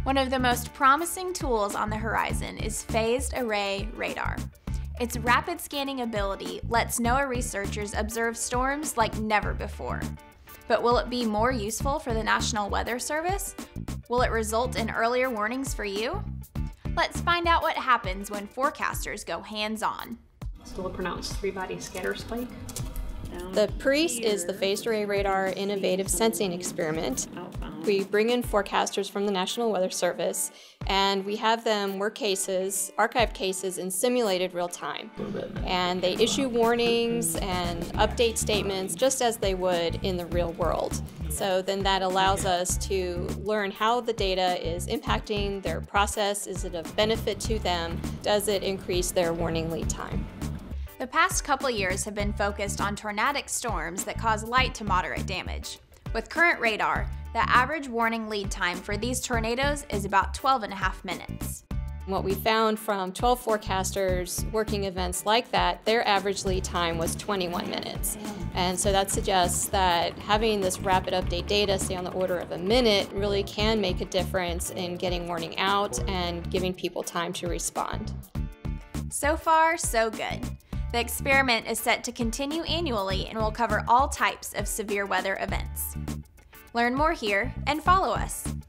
One of the most promising tools on the horizon is phased array radar. Its rapid scanning ability lets NOAA researchers observe storms like never before. But will it be more useful for the National Weather Service? Will it result in earlier warnings for you? Let's find out what happens when forecasters go hands-on. Still a pronounced three-body scatter spike. The PARISE is the Phased Array Radar Innovative Sensing Experiment. We bring in forecasters from the National Weather Service, and we have them work cases, archive cases in simulated real time. And they issue warnings and update statements just as they would in the real world. So then that allows us to learn how the data is impacting their process. Is it of benefit to them? Does it increase their warning lead time? The past couple years have been focused on tornadic storms that cause light to moderate damage. With current radar, the average warning lead time for these tornadoes is about 12.5 minutes. What we found from 12 forecasters working events like that, their average lead time was 21 minutes. And so that suggests that having this rapid update data, say on the order of a minute, really can make a difference in getting warning out and giving people time to respond. So far, so good. The experiment is set to continue annually and will cover all types of severe weather events. Learn more here and follow us.